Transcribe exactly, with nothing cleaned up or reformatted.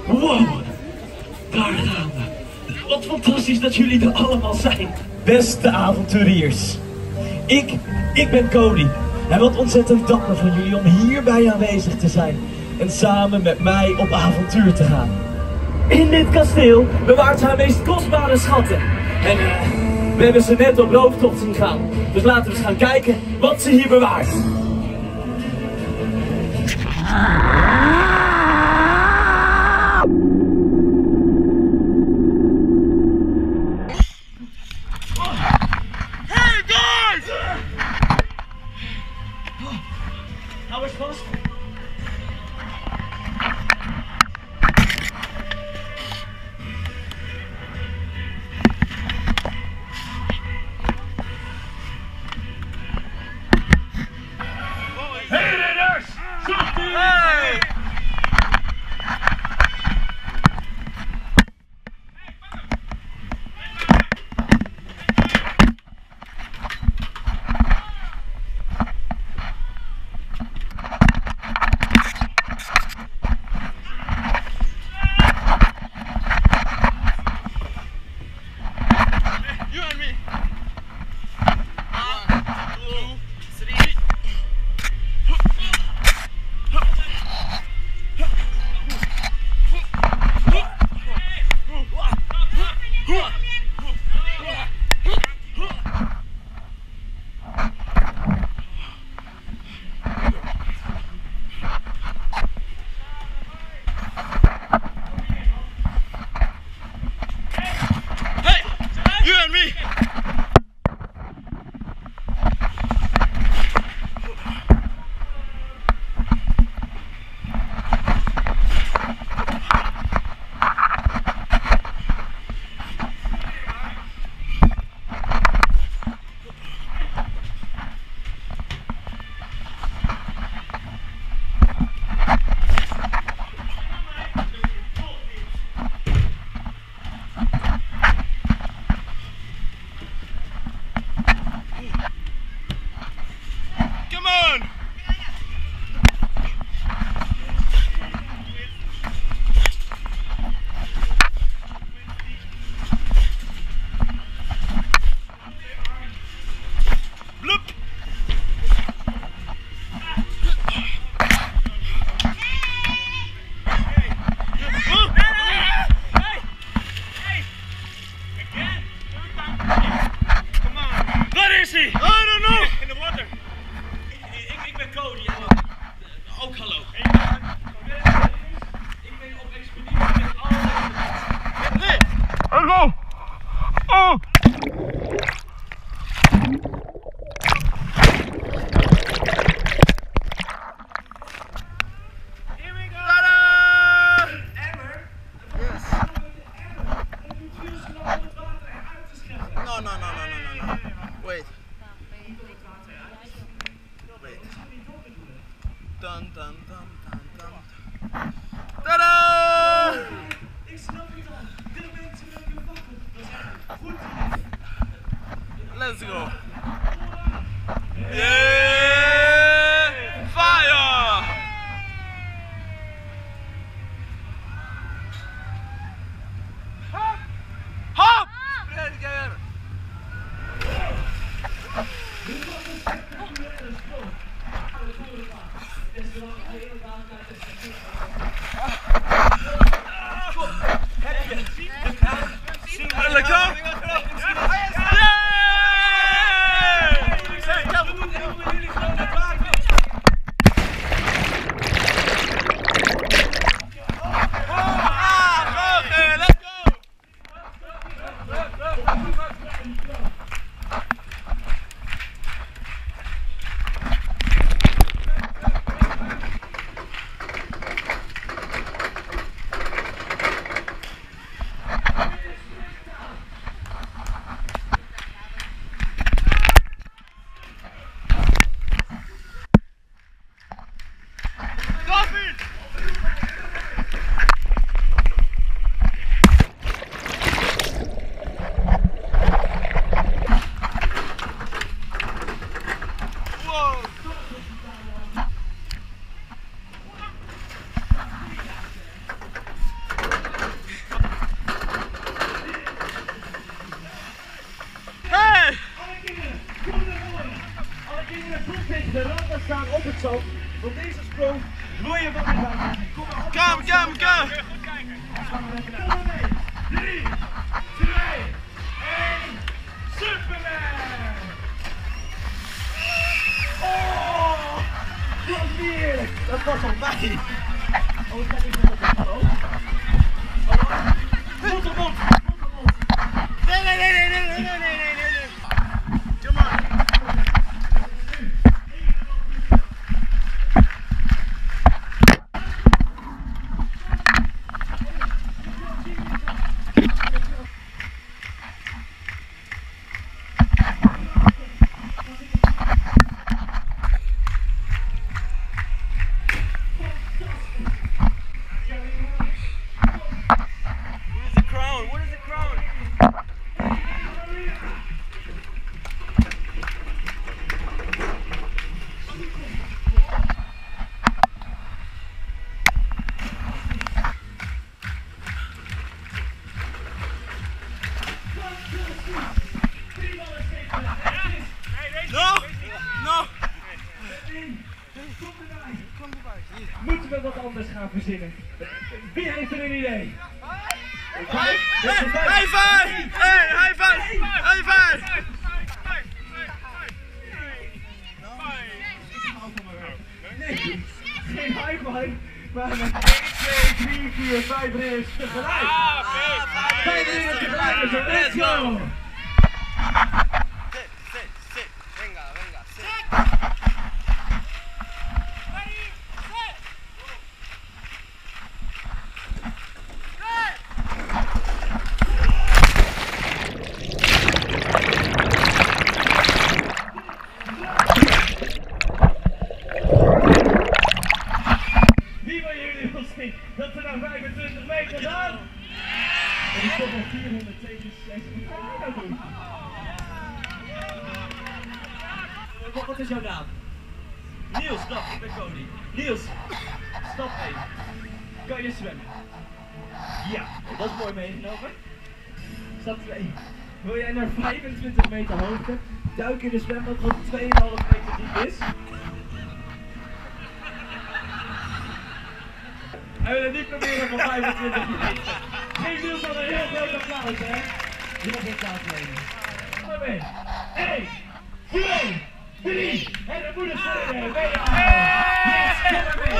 Wow, daar gaan we. Wat fantastisch dat jullie er allemaal zijn. Beste avonturiers. Ik, ik ben Cody. En wat ontzettend dapper van jullie om hierbij aanwezig te zijn. En samen met mij op avontuur te gaan. In dit kasteel bewaart haar meest kostbare schatten. En uh, we hebben ze net op rooftocht zien gaan. Dus laten we eens gaan kijken wat ze hier bewaart. Hey guys! Hou eens vast. Hey ridders! Zoekt u! Hey! You and me. One, two, three. Hey, you and me. Come on! Bloop! Waar is hij? I don't know! In de water. Ik, ik ben Cody. Ook hallo. Ik ben op expeditie met alle... Nee! Hallo! Oh! Here we go! Tada! Emmer? Yes. No, no, no, no, no, no, no. Wait. Wait. Dun, dun, dun, dun, dun. Tada! Ik snap het al. Dit mensen met je wachten. Dat is echt goed. Let's go. Yeah! Fire! Hop! Hop! Fredger! Lekker! Zo, voor deze sprong wil je wat in gaan. Kom maar op. Kom, kom, kom. Gaan we even naar drie, twee, één. Superman! Oh! Wat heerlijk! Dat was al bij. Oh, ik ga niet met het hallo. Hallo? Mond op mond! Mond op mond! Nee, nee, nee, nee, nee, nee, nee, nee, nee, nee. Kom maar. Moeten we wat anders gaan verzinnen? Wie heeft er een idee? High five! Hey, high five! High five! Nee, geen high five, maar met één, twee, drie, vier, vijf rings tegelijk. Vijf rings tegelijk, dus let's go! Sit, sit, sit. Venga, venga, sit. Dat we naar vijfentwintig meter gaan. En die komt nog vierhonderdzevenenzestig. Wat, wat is jouw naam? Niels, stap, ik ben Cody. Niels, stap één. Kan je zwemmen? Ja, dat is mooi meegenomen. Stap twee. Wil jij naar vijfentwintig meter hoogte duik in de zwembad wat twee komma vijf meter diep is? En we willen niet proberen van vijfentwintig meter. Geef Niels al een heel groot applaus, hè? Je mag geen plaatsnemen. Kom mee. één, twee, drie. En de moeder zit er. Yes, kom maar mee.